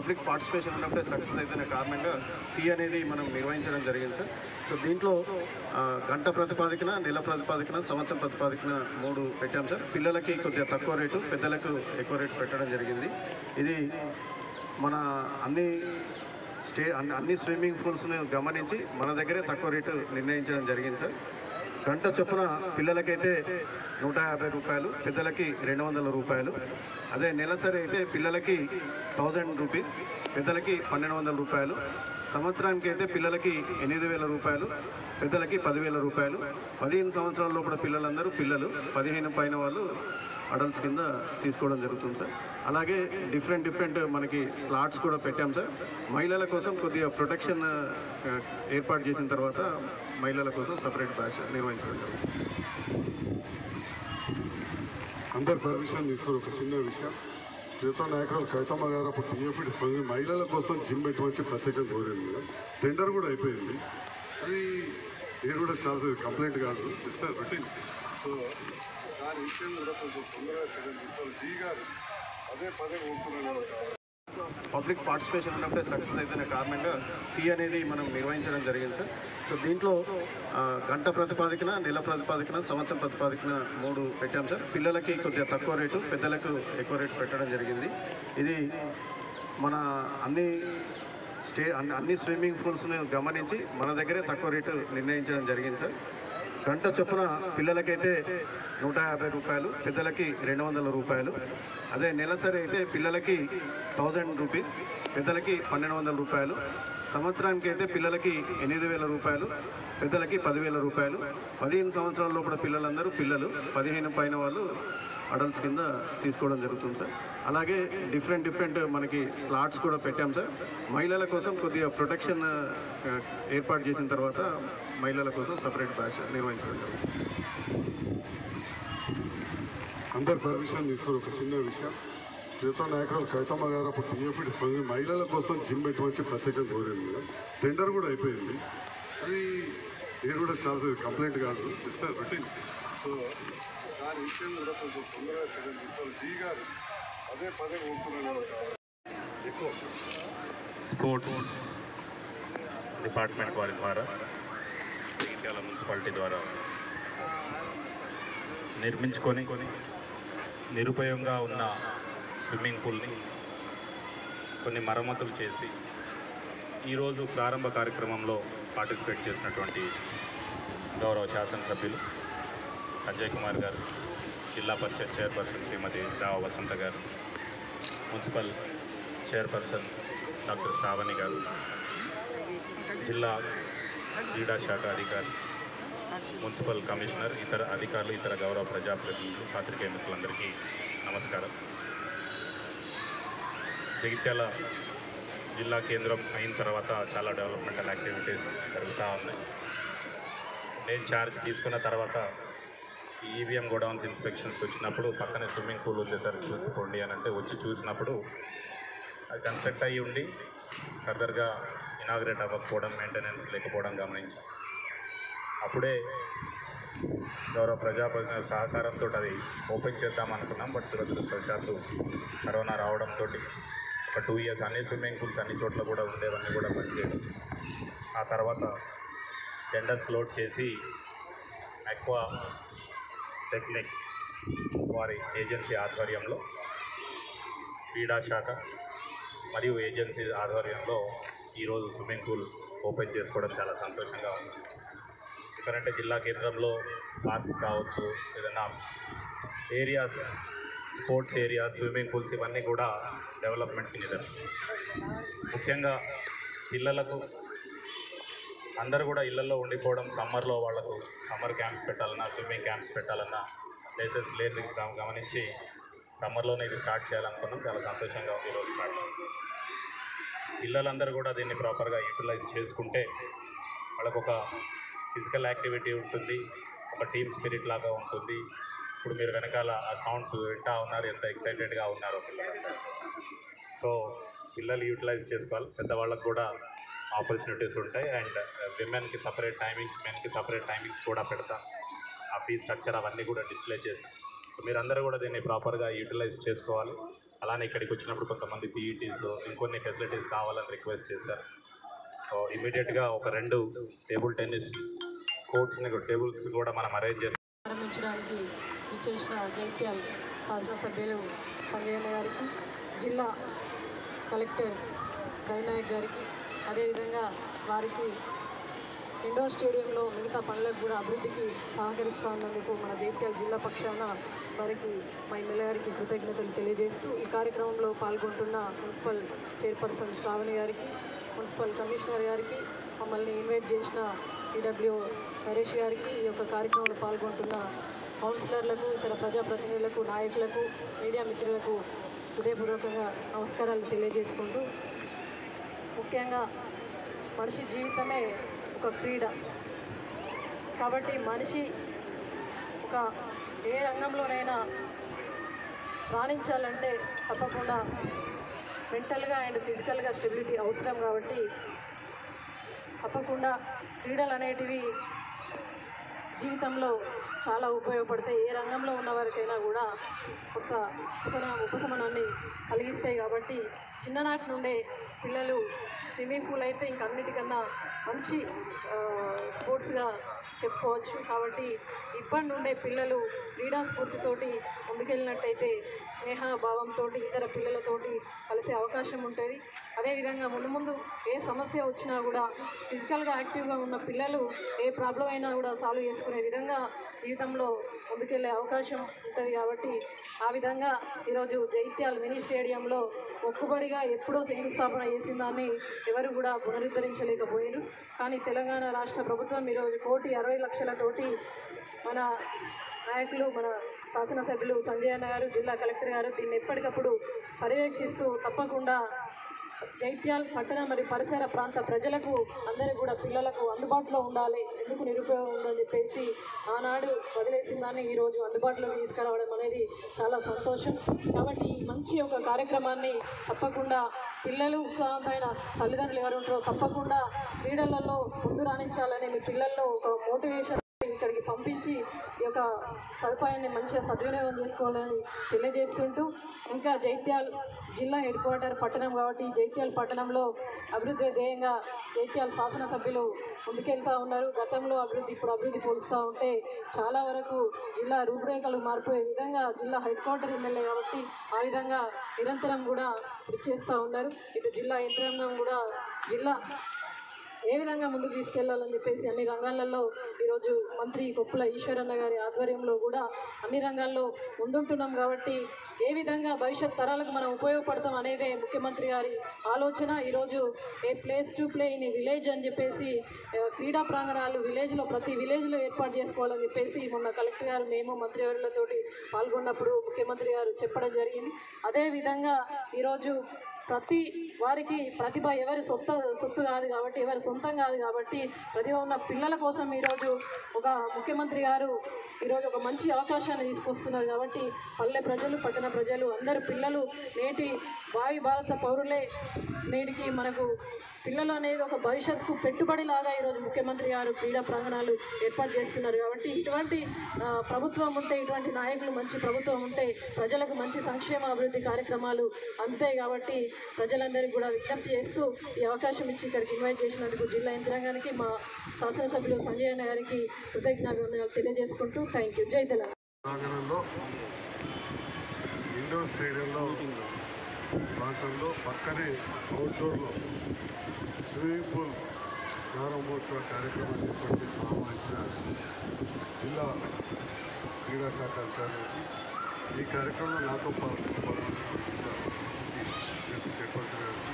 Public participation ఉన్నప్పుడే success అయితేనే కారణంగా ఫీ అనేది మనం నిర్వహించడం జరిగింది సార్. సో దీంట్లో గంట ప్రతిపాదికన, నెల ప్రతిపాదికన, సంవత్సరం ప్రతిపాదికన 3 పెట్టాం సార్. పిల్లలకి కొద్దిగా తక్కువ రేటు, పెద్దలకు ఎక్కువ రేటు పెట్టడం జరిగింది. ఇది మన అన్ని స్విమ్మింగ్ పూల్స్ని గమనించి మన దగ్గరే తక్కువ రేటు నిర్ణయించడం జరిగింది సార్. గంట చొప్పున పిల్లలకైతే 150 రూపాయలు, పెద్దలకి 200 రూపాయలు. అదే నెలసరి అయితే పిల్లలకి 1000 రూపీస్, పెద్దలకి 1200 రూపాయలు. సంవత్సరానికి అయితే పిల్లలకి 8000 రూపాయలు, పెద్దలకి 10,000 రూపాయలు. 15 సంవత్సరాల లోపల పిల్లలందరూ పిల్లలు, 15 పైన వాళ్ళు అడల్ట్స్ కింద తీసుకోవడం జరుగుతుంది సార్. అలాగే డిఫరెంట్ మనకి స్లాట్స్ కూడా పెట్టాం సార్. మహిళల కోసం కొద్దిగా ప్రొటెక్షన్ ఏర్పాటు చేసిన తర్వాత మహిళల కోసం సపరేట్ బ్యాచ్ నిర్వహించడం జరుగుతుంది. అందరు పర్మిషన్ తీసుకుని ఒక చిన్న విషయం, మిగతా నాయకురాలు కవితమ్మ గారు అప్పుడు టీఎఫ్టీ స్పందించి మహిళల కోసం జిమ్ పెట్టమని ప్రత్యేకంగా కోరింది మేడం. టెండర్ కూడా అయిపోయింది. అది నేను కూడా చాలా కంప్లైంట్ కాదు, జస్ట్ రొటీన్. సో దాని విషయం కూడా కొంచెం తొందరగా చర్యలు తీసుకోవాలి. డీ గారు పదే కోరుతున్నాను. పబ్లిక్ పార్టిసిపేషన్ ఉన్నప్పుడే సక్సెస్ అయితేనే కారణంగా ఫీ అనేది మనం నిర్వహించడం జరిగింది సార్. సో దీంట్లో గంట ప్రతిపాదికన, నెల ప్రతిపాదికన, సంవత్సరం ప్రతిపాదికన 3 పెట్టాం సార్. పిల్లలకి కొద్దిగా తక్కువ రేటు, పెద్దలకు ఎక్కువ రేటు పెట్టడం జరిగింది. ఇది మన అన్ని స్విమ్మింగ్ పూల్స్ని గమనించి మన దగ్గరే తక్కువ రేటు నిర్ణయించడం జరిగింది సార్. గంట చొప్పున పిల్లలకైతే 150 రూపాయలు, పెద్దలకి 200 రూపాయలు. అదే నెలసరి అయితే పిల్లలకి 1000 రూపీస్, పెద్దలకి 1200 రూపాయలు. సంవత్సరానికి అయితే పిల్లలకి 8000 రూపాయలు, పెద్దలకి 10,000 రూపాయలు. 15 సంవత్సరాల లోపల పిల్లలందరూ పిల్లలు, 15 పైన వాళ్ళు అడల్ట్స్ కింద తీసుకోవడం జరుగుతుంది సార్. అలాగే డిఫరెంట్ మనకి స్లాట్స్ కూడా పెట్టాం సార్. మహిళల కోసం కొద్దిగా ప్రొటెక్షన్ ఏర్పాటు చేసిన తర్వాత మహిళల కోసం సపరేట్ బ్యాచ్ నిర్వహించడం జరుగుతుంది. అందరు పర్మిషన్ తీసుకుని ఒక చిన్న విషయం, మిగతా నాయకురాలు కవితమ్మ గారు అప్పుడు టీఎఫ్టీ స్పందించి మహిళల కోసం జిమ్ పెట్టమని ప్రత్యేకంగా కోరింది మేడం. టెండర్ కూడా అయిపోయింది. అది నేను కూడా చాలా కంప్లైంట్ కాదు, జస్ట్ రొటీన్. సో దాని విషయం కూడా కొంచెం తొందరగా చర్యలు తీసుకోవాలి. డీ గారు పదే కోరుతున్నాను. ఎక్కువ స్పోర్ట్స్ డిపార్ట్మెంట్ వారి ద్వారా, జగిత్యాల మున్సిపాలిటీ ద్వారా నిర్మించుకొని నిరుపయోగంగా ఉన్న స్విమ్మింగ్ పూల్ని కొన్ని మరమ్మతులు చేసి ఈరోజు ప్రారంభ కార్యక్రమంలో పార్టిసిపేట్ చేసినటువంటి గౌరవ శాసనసభ్యులు సంజయ్ కుమార్ గారు, జిల్లా పరిషత్ చైర్పర్సన్ శ్రీమతి రావ వసంత గారు, మున్సిపల్ చైర్పర్సన్ డాక్టర్ శ్రావణి గారు, జిల్లా క్రీడా శాఖ అధికారి, మున్సిపల్ కమిషనర్, ఇతర అధికారులు, ఇతర గౌరవ ప్రజాప్రతినిధులు, పాత్రికేయ మిత్రులందరికీ నమస్కారం. జగిత్యాల జిల్లా కేంద్రం అయిన తర్వాత చాలా డెవలప్మెంటల్ యాక్టివిటీస్ జరుగుతూ ఉన్నాయి. నేను ఛార్జ్ తీసుకున్న తర్వాత ఈవీఎం గోడౌన్స్ ఇన్స్పెక్షన్స్కి వచ్చినప్పుడు పక్కనే స్విమ్మింగ్ పూల్ ఉంది సార్, చూసుకోండి అని అంటే వచ్చి చూసినప్పుడు అది కన్స్ట్రక్ట్ అయ్యి ఉండి ఫర్దర్గా ఇనాగ్రేట్ అవ్వకపోవడం, మెయింటెనెన్స్ లేకపోవడం గమనించాం. అప్పుడే గౌరవ ప్రజాప్రతినిధుల సహకారంతో అది ఓపెన్ చేద్దాం అనుకున్నాం. బట్ దురదృష్టవశాత్తు కరోనా రావడంతో ఒక 2 ఇయర్స్ అన్ని స్విమ్మింగ్ పూల్స్ అన్ని చోట్ల కూడా ఉండేవన్నీ కూడా పనిచేయడం. ఆ తర్వాత టెండర్ ఫ్లోట్ చేసి ఆక్వా టెక్నిక్ వారి ఏజెన్సీ ఆధ్వర్యంలో, క్రీడా శాఖ మరియు ఏజెన్సీ ఆధ్వర్యంలో ఈరోజు స్విమ్మింగ్ పూల్ ఓపెన్ చేసుకోవడం చాలా సంతోషంగా ఉంది. ఎందుకంటే జిల్లా కేంద్రంలో పార్క్స్ కావచ్చు, ఏదైనా areas, sports areas, swimming pools ఇవన్నీ కూడా డెవలప్మెంట్కి నిదర్శనం. ముఖ్యంగా పిల్లలకు అందరూ కూడా ఇళ్లలో ఉండిపోవడం, సమ్మర్లో వాళ్ళకు సమ్మర్ క్యాంప్స్ పెట్టాలన్నా, స్విమ్మింగ్ క్యాంప్స్ పెట్టాలన్నా ప్లేసెస్ లేదు గమనించి సమ్మర్లోనే ఇది స్టార్ట్ చేయాలనుకున్నాం. చాలా సంతోషంగా ఉంది ఈరోజు స్టార్ట్. పిల్లలందరూ కూడా దీన్ని ప్రాపర్గా యూటిలైజ్ చేసుకుంటే వాళ్ళకు ఒక ఫిజికల్ యాక్టివిటీ ఉంటుంది, ఒక టీమ్ స్పిరిట్ లాగా ఉంటుంది. ఇప్పుడు మీరు వెనకాల ఆ సౌండ్స్ వింటా ఉన్నారు, ఎంత ఎక్సైటెడ్గా ఉన్నారో పిల్లలందరూ. సో పిల్లలు యూటిలైజ్ చేసుకోవాలి. పెద్దవాళ్ళకు కూడా ఆపర్చునిటీస్ ఉంటాయి. అండ్ విమెన్కి సపరేట్ టైమింగ్స్, మెన్కి సపరేట్ టైమింగ్స్ కూడా పెడతాం. ఆ ఫీ స్ట్రక్చర్ అవన్నీ కూడా డిస్ప్లే చేసి మీరందరూ కూడా దీన్ని ప్రాపర్గా యూటిలైజ్ చేసుకోవాలి. అలానే ఇక్కడికి వచ్చినప్పుడు కొంతమంది పీఈటీస్ ఇంకొన్ని ఫెసిలిటీస్ కావాలని రిక్వెస్ట్ చేశారు. సో ఇమీడియట్గా ఒక 2 టేబుల్ టెన్నిస్ కోర్ట్స్ని టేబుల్స్ కూడా మనం అరేంజ్ చేస్తాం. ప్రారంభించడానికి ఇచ్చేసిన జైత్యాల్ శాసనసభ్యులు సంజయ్ గారికి, జిల్లా కలెక్టర్ రవినాయక్ గారికి, అదేవిధంగా వారికి ఇండోర్ స్టేడియంలో మిగతా పనులకు కూడా అభివృద్ధికి సహకరిస్తూ ఉన్నందుకు మన జైత్యాల జిల్లా పక్షాన వారికి మా ఎమ్మెల్యే గారికి కృతజ్ఞతలు తెలియజేస్తూ ఈ కార్యక్రమంలో పాల్గొంటున్న మున్సిపల్ చైర్పర్సన్ శ్రావణి గారికి, మున్సిపల్ కమిషనర్ గారికి, మమ్మల్ని ఇన్వైట్ చేసిన ఈడబ్ల్యూ నరేష్ గారికి, ఈ యొక్క కార్యక్రమంలో పాల్గొంటున్న కౌన్సిలర్లకు, ఇతర ప్రజాప్రతినిధులకు, నాయకులకు, మీడియా మిత్రులకు హృదయపూర్వకంగా నమస్కారాలు తెలియజేసుకుంటూ, ముఖ్యంగా మనిషి జీవితమే ఒక క్రీడ కాబట్టి మనిషి ఒక ఏ రంగంలోనైనా రాణించాలంటే తప్పకుండా మెంటల్గా అండ్ ఫిజికల్గా స్టెబిలిటీ అవసరం కాబట్టి తప్పకుండా క్రీడలు అనేటివి జీవితంలో చాలా ఉపయోగపడతాయి. ఏ రంగంలో ఉన్న వారికైనా కూడా కొత్త ఉపశమనాన్ని కలిగిస్తాయి. కాబట్టి చిన్ననాటి నుండే పిల్లలు స్విమ్మింగ్ పూల్ అయితే ఇంక అన్నిటికన్నా మంచి స్పోర్ట్స్గా చెప్పుకోవచ్చు. కాబట్టి ఇప్పటి నుండే పిల్లలు క్రీడా స్ఫూర్తితోటి ముందుకెళ్ళినట్టయితే స్నేహభావంతో ఇతర పిల్లలతోటి కలిసే అవకాశం ఉంటుంది. అదేవిధంగా ముందు ఏ సమస్య వచ్చినా కూడా ఫిజికల్గా యాక్టివ్గా ఉన్న పిల్లలు ఏ ప్రాబ్లం అయినా కూడా సాల్వ్ చేసుకునే విధంగా జీవితంలో ముందుకెళ్ళే అవకాశం ఉంటుంది. కాబట్టి ఆ విధంగా ఈరోజు జైత్యాల్ మినీ స్టేడియంలో మొక్కుబడిగా ఎప్పుడో శంకుస్థాపన చేసిన దాన్ని ఎవరు కూడా పునరుద్ధరించలేకపోయారు. కానీ తెలంగాణ రాష్ట్ర ప్రభుత్వం ఈరోజు 1,60,00,000తోటి మన నాయకులు, మన శాసనసభ్యులు సంజయ్ అన్న గారు, జిల్లా కలెక్టర్ గారు దీన్ని ఎప్పటికప్పుడు పర్యవేక్షిస్తూ తప్పకుండా జైత్యాల్ పట్టణ మరియు పరిసర ప్రాంత ప్రజలకు అందరూ కూడా పిల్లలకు అందుబాటులో ఉండాలి, ఎందుకు నిరుపయోగం ఉందని చెప్పేసి ఆనాడు వదిలేసిన దాన్ని ఈరోజు అందుబాటులోకి తీసుకురావడం అనేది చాలా సంతోషం. కాబట్టి ఈ మంచి ఒక కార్యక్రమాన్ని తప్పకుండా పిల్లలు, ఉత్సాహమైన తల్లిదండ్రులు ఎవరు ఉంటారో తప్పకుండా క్రీడలలో ముందు రాణించాలని మీ పిల్లల్లో ఒక మోటివేషన్ ఇక్కడికి పంపించి ఈ యొక్క సదుపాయాన్ని మంచిగా సద్వినియోగం చేసుకోవాలని తెలియజేసుకుంటూ, ఇంకా జైత్యాల్ జిల్లా హెడ్ క్వార్టర్ పట్టణం కాబట్టి జైత్యాల్ పట్టణంలో అభివృద్ధి ధ్యేయంగా జైత్యాల్ శాసనసభ్యులు ముందుకెళ్తూ ఉన్నారు. గతంలో అభివృద్ధి, ఇప్పుడు అభివృద్ధి పోలుస్తూ ఉంటే చాలా వరకు జిల్లా రూపురేఖలు మారిపోయే విధంగా జిల్లా హెడ్ క్వార్టర్ ఎమ్మెల్యే కాబట్టి ఆ విధంగా నిరంతరం కూడా కృషి చేస్తూ ఉన్నారు. ఇటు జిల్లా యంత్రాంగం కూడా జిల్లా ఏ విధంగా ముందుకు తీసుకెళ్లాలని చెప్పేసి అన్ని రంగాలలో ఈరోజు మంత్రి కొప్పుల ఈశ్వరన్న గారి ఆధ్వర్యంలో కూడా అన్ని రంగాల్లో ముందుంటున్నాం. కాబట్టి ఏ విధంగా భవిష్యత్ తరాలకు మనం ఉపయోగపడతాం అనేదే ముఖ్యమంత్రి గారి ఆలోచన. ఈరోజు a place to play in village అని చెప్పేసి క్రీడా ప్రాంగణాలు విలేజ్లో ప్రతి విలేజ్లో ఏర్పాటు చేసుకోవాలని చెప్పేసి మొన్న కలెక్టర్ గారు, మేము మంత్రివర్యులతోటి పాల్గొన్నప్పుడు ముఖ్యమంత్రి గారు చెప్పడం జరిగింది. అదేవిధంగా ఈరోజు ప్రతి వారికి ప్రతిభ ఎవరి సొత్తు కాదు కాబట్టి, ఎవరి సొంతం కాదు కాబట్టి ప్రతిభ ఉన్న పిల్లల కోసం ఈరోజు ఒక ముఖ్యమంత్రి గారు ఈరోజు ఒక మంచి అవకాశాన్ని తీసుకొస్తున్నారు. కాబట్టి పల్లె ప్రజలు, పట్టణ ప్రజలు అందరు పిల్లలు నేటి భావి భారత పౌరులే. నేటికి మనకు పిల్లలు అనేది ఒక భవిష్యత్తుకు పెట్టుబడిలాగా ఈరోజు ముఖ్యమంత్రి గారు క్రీడా ప్రాంగణాలు ఏర్పాటు చేస్తున్నారు. కాబట్టి ఇటువంటి ప్రభుత్వం ఉంటే, ఇటువంటి నాయకులు మంచి ప్రభుత్వం ఉంటే ప్రజలకు మంచి సంక్షేమ అభివృద్ధి కార్యక్రమాలు అందుతాయి. కాబట్టి ప్రజలందరికీ కూడా విజ్ఞప్తి చేస్తూ ఈ అవకాశం ఇచ్చి ఇక్కడికి ఇన్వైట్ చేసినందుకు జిల్లా యంత్రాంగానికి, మా శాసనసభ్యులు సంజయ్ అన్న గారికి కృతజ్ఞతలు తెలియజేసుకుంటూ థ్యాంక్ యూ. జై తెలంగాణ. ప్రాంగణంలో ఇండోర్ స్టేడియంలో ప్రాంతంలో పక్కనే అవుట్డోర్లో స్విమ్మింగ్ పూల్ ప్రారంభోత్సవ కార్యక్రమాన్ని ఏర్పాటు చేసి ఆహ్వానించిన జిల్లా క్రీడా శాఖ అధికారులకి, ఈ కార్యక్రమంలో నాతో చైర్పర్సన్ గారికి,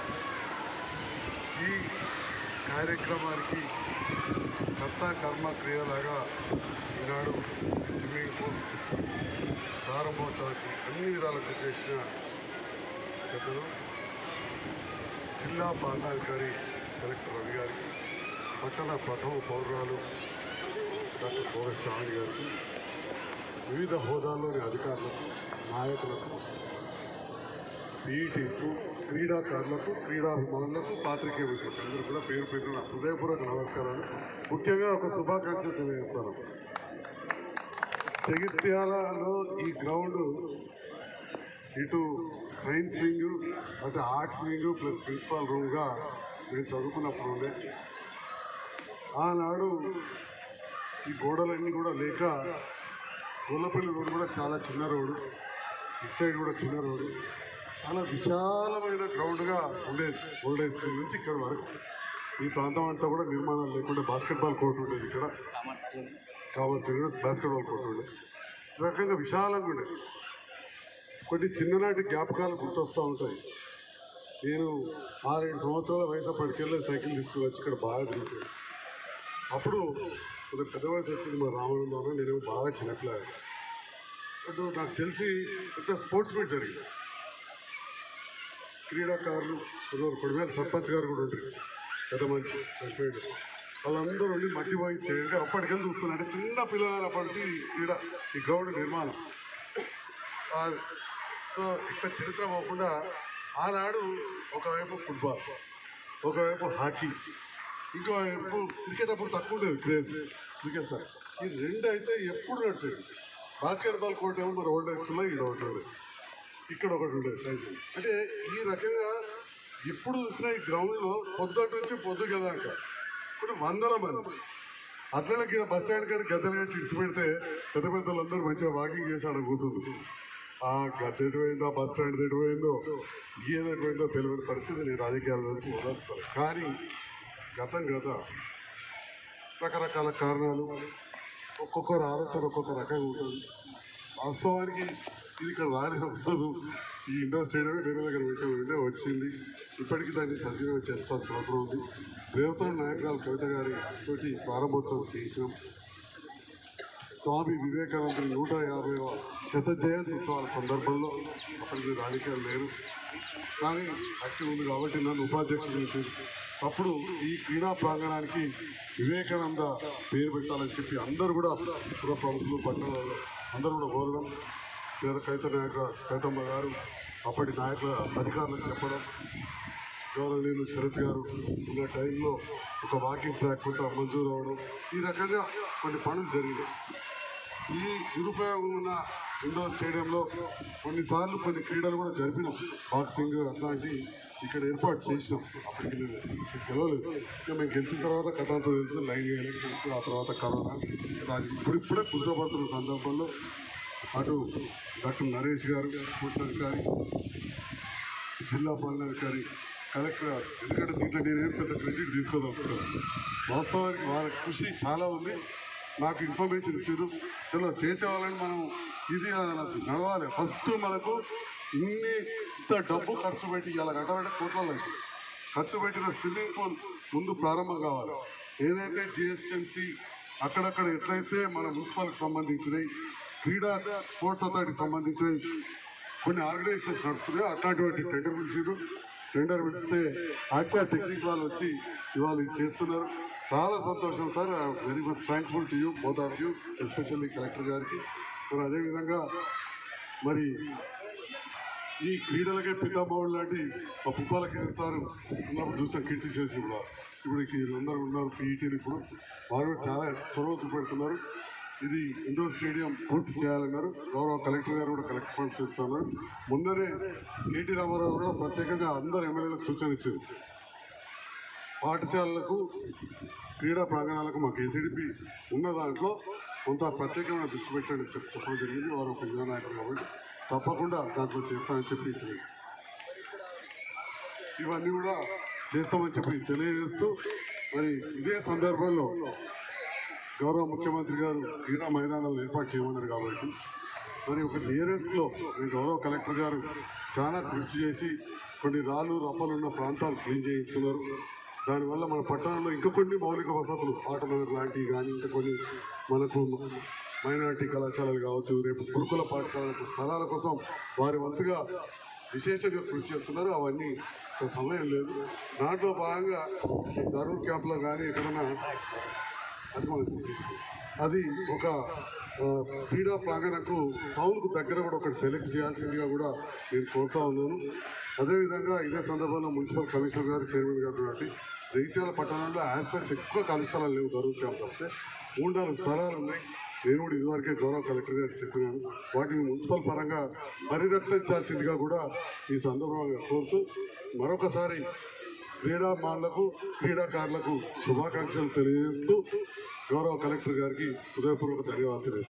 ఈ కార్యక్రమానికి కర్త కర్మ క్రియలాగా ఈనాడు స్విమ్మింగ్ పూల్ ప్రారంభోత్సవానికి అన్ని విధాలకు చేసిన పెద్దలు జిల్లా పాలనాధికారి కలెక్టర్ రవి గారికి, పట్టణ ప్రథమ పౌరురాలు డాక్టర్ కోవె శ్రావణి గారికి, వివిధ హోదాల్లోని అధికారులకు, నాయకులకు, పీఈటీస్కు, క్రీడాకారులకు, క్రీడాభిమానులకు, పాత్రికేయ మిత్రులకు అందరూ కూడా పేరు పేరున హృదయపూర్వక నమస్కారాలు. ముఖ్యంగా ఒక శుభాకాంక్షలు తెలియజేస్తాను. జగిత్యాలలో ఈ గ్రౌండ్ ఇటు సైన్స్ వింగ్, అటు ఆర్ట్స్ వింగ్ ప్లస్ ప్రిన్సిపాల్ రూమ్గా నేను చదువుకున్నప్పుడు ఉండే. ఆనాడు ఈ గోడలన్నీ కూడా లేక గొల్లపల్లి రోడ్డు కూడా చాలా చిన్న రోడ్డు, ఇటు సైడ్ కూడా చిన్న రోడ్డు, చాలా విశాలమైన గ్రౌండ్గా ఉండేది. ఓల్డ్ హై స్కూల్ నుంచి ఇక్కడ వరకు ఈ ప్రాంతం అంతా కూడా నిర్మాణాలు లేకుండా బాస్కెట్బాల్ కోర్ట్ ఉండేది. ఇక్కడ కావాల్సిన బాస్కెట్బాల్ కోర్ట్ ఉండేది. ఈ రకంగా విశాలంగా ఉండేది. కొన్ని చిన్ననాటి జ్ఞాపకాలు గుర్తొస్తూ ఉంటాయి. నేను 6-7 సంవత్సరాల వయసు అప్పటికెళ్ళి సైకిల్ తీసుకుని వచ్చి ఇక్కడ బాగా తిరుగుతుంది. అప్పుడు కొంచెం పెద్ద వయసు వచ్చింది మా రామనంలో, నేను బాగా చిన్నట్లేదు. అటు నాకు తెలిసి పెద్ద స్పోర్ట్స్ మీట్ జరిగింది. క్రీడాకారులు కొడిమేర సర్పంచ్ గారు కూడా ఉంటారు, పెద్ద మనిషి చనిపోయాడు. వాళ్ళందరూ ఉండి మట్టి పోయి చేయండి. అప్పటికెళ్ళి చూస్తున్నారంటే చిన్న పిల్లలు అప్పటి నుంచి ఈ గ్రౌండ్ నిర్మాణం. సో ఇక్కడ చరిత్ర పోకుండా ఆనాడు ఒకవైపు ఫుట్బాల్, ఒకవైపు హాకీ, ఇంకోవైపు క్రికెట్ అప్పుడు తక్కువ ఉండేది క్రేజ్. క్రికెట్ ఈ రెండు అయితే ఎప్పుడు నడిచేది. బాస్కెట్బాల్ కోర్ట్ ఏమో మరి ఓల్డ్ హై స్కూల్లో ఇక్కడ ఒకటి ఉండేది, ఇక్కడ ఒకటి ఉండేది సైన్స్. అంటే ఈ రకంగా ఎప్పుడు చూసినా ఈ గ్రౌండ్లో పొద్దుటి నుంచి పొద్దు కదా అంట ఇప్పుడు 100 మంది అట్లకి బస్ స్టాండ్ కానీ గద్దెలు కానీ ఇడిచిపెడితే పెద్ద పెద్దలందరూ మంచిగా వాకింగ్ చేసి ఆడ కూర్చుంది. ఆ గద్దె ఎటుపోయిందో, బస్ స్టాండ్ ఎటుపోయిందో, ఏది ఎటుపోయిందో తెలియని పరిస్థితి నేను రాజకీయాల వరకు వదిలేస్తాను. కానీ గతం రకరకాల కారణాలు, ఒక్కొక్కరు ఆలోచన ఒక్కొక్క రకంగా ఉంటుంది. వాస్తవానికి ఇది ఇక్కడ రాలేదు. ఈ ఇండోర్ స్టేడియం వేరే దగ్గర పెట్టే వచ్చింది. ఇప్పటికీ దాన్ని సద్వినియోగం చేసుకోవాల్సిన అవసరం ఉంది. రేవత నాయకురాలు కవిత గారి తోటి ప్రారంభోత్సవం చేయించినాం. స్వామి వివేకానందుని 150వ శత జయంతి ఉత్సవాల సందర్భంలో అప్పటికి రాజకీయాలు లేరు, కానీ యాక్టివ్ ఉంది కాబట్టి నన్ను ఉపాధ్యక్షుడు నుంచి అప్పుడు ఈ క్రీడా ప్రాంగణానికి వివేకానంద పేరు పెట్టాలని చెప్పి అందరూ కూడా పుర ప్రముఖులు పట్టణాలలో అందరూ కూడా కోరడం, పేద కవితమ్మ గారు అప్పటి నాయకుల అధికారులకు చెప్పడం, గౌరవనీయులు శరత్ గారు ఉన్న టైంలో ఒక వాకింగ్ ట్రాక్ కొంత మంజూరు అవ్వడం, ఈ రకంగా కొన్ని పనులు జరిగినాయి. ఈ నిరుపయోగం ఉన్న ఇండోర్ స్టేడియంలో కొన్నిసార్లు కొన్ని క్రీడలు కూడా జరిపినాం. బాక్సింగ్ అట్లాంటివి ఇక్కడ ఏర్పాటు చేసినాం. అప్పటికి గెలవలేదు. ఇక మేము గెలిచిన తర్వాత కథంతా తెలిసిన లైన్ ఎలక్షన్స్, ఆ తర్వాత కరోనా, ఇప్పుడే కుదురపడుతున్న సందర్భంలో అటు డాక్టర్ నరేష్ గారు, స్పోర్ట్స్ అధికారి, జిల్లా పాలనాధికారి, కలెక్టర్ గారు, ఎందుకంటే దీంట్లో నేనేం పెద్ద క్రెడిట్ తీసుకోదలుచుకోవాలి. వాస్తవానికి వాళ్ళ కృషి చాలా ఉంది. నాకు ఇన్ఫర్మేషన్ ఇచ్చారు, చలో చేసేవాళ్ళని మనం ఇది నడవాలి. ఫస్ట్ మనకు ఇంత డబ్బు ఖర్చు పెట్టి ఇలా కట్టాలంటే కోట్లలో ఖర్చు పెట్టిన స్విమ్మింగ్ పూల్ ముందు ప్రారంభం కావాలి. ఏదైతే జిఎస్ఎంసి అక్కడక్కడ ఎట్లయితే మన మున్సిపాలిటీకి సంబంధించినవి, క్రీడా స్పోర్ట్స్ అథారిటీకి సంబంధించినవి కొన్ని ఆర్గనైజేషన్స్ నడుస్తున్నాయి, అట్లాంటి టెండర్ పిలిస్తే ఆక్వా టెక్నిక్ వాళ్ళు వచ్చి ఇవాళ చేస్తున్నారు. చాలా సంతోషం sir. Very much thankful to you, both of you, especially collector గారికి. మరి అదేవిధంగా మరి ఈ క్రీడలకే పితామహుడు లాంటి మా పుప్పాలకి సార్ ఉన్నప్పుడు చూసాం, కీర్తి చేసి కూడా ఇప్పుడు వీళ్ళందరూ ఉన్నారు పీఈటీలు. ఇప్పుడు వారు చాలా చొరవ చూపెడుతున్నారు. ఇది ఇండోర్ స్టేడియం పూర్తి చేయాలన్నారు. గౌరవ కలెక్టర్ గారు కూడా కలెక్టర్ ఫండ్స్ ఇస్తున్నారు. ముందరే కేటీ రామారావు కూడా ప్రత్యేకంగా అందరు ఎమ్మెల్యేలకు సూచన ఇచ్చారు. పాఠశాలలకు, క్రీడా ప్రాంగణాలకు మా కేసీడీపీ ఉన్న దాంట్లో కొంత ప్రత్యేకమైన దృష్టి పెట్టండి చెప్పడం జరిగింది. వారు ఒక యువ నాయకులు కాబట్టి తప్పకుండా దాంట్లో చేస్తామని చెప్పి ఇవన్నీ కూడా చేస్తామని చెప్పి తెలియజేస్తూ, మరి ఇదే సందర్భంలో గౌరవ ముఖ్యమంత్రి గారు క్రీడా మైదానాలు ఏర్పాటు చేయమన్నారు కాబట్టి మరి ఒక నియరెస్ట్లో గౌరవ కలెక్టర్ గారు చాలా కృషి చేసి కొన్ని రాళ్ళు రప్పలు ఉన్న ప్రాంతాలు క్లీన్ చేయిస్తున్నారు. దానివల్ల మన పట్టణంలో ఇంకా కొన్ని మౌలిక వసతులు, ఆటనగర్ లాంటివి కానీ, ఇంకా కొన్ని మనకు మైనారిటీ కళాశాలలు కావచ్చు, రేపు గురుకుల పాఠశాలకు స్థలాల కోసం వారి వంతుగా విశేషంగా కృషి చేస్తున్నారు. అవన్నీ సమయం లేదు. దాంట్లో భాగంగా ధరూర్ క్యాంప్లో కానీ ఎక్కడన్నా అది ఒక క్రీడా ప్రాంగణకు టౌన్కు దగ్గర కూడా ఒకటి సెలెక్ట్ చేయాల్సిందిగా కూడా నేను కోరుతా ఉన్నాను. అదేవిధంగా ఇదే సందర్భంలో మున్సిపల్ కమిషనర్ గారు, చైర్మన్ గారు కాబట్టి జగిత్యాల పట్టణంలో యాజ్ సచ్ ఎక్కువ ఖాళీ స్థలాలు లేవు. ధరూర్ క్యాంప్ అంటే 3-4 స్థలాలు ఉన్నాయి. నేను కూడా ఇదివరకే గౌరవ కలెక్టర్ గారికి చెప్పినాను. వాటిని మున్సిపల్ పరంగా పరిరక్షించాల్సిందిగా కూడా ఈ సందర్భంగా కోరుతూ మరొకసారి క్రీడామానులకు క్రీడాకారులకు శుభాకాంక్షలు తెలియజేస్తూ గౌరవ కలెక్టర్ గారికి హృదయపూర్వక ధన్యవాదాలు తెలియజేస్తాను.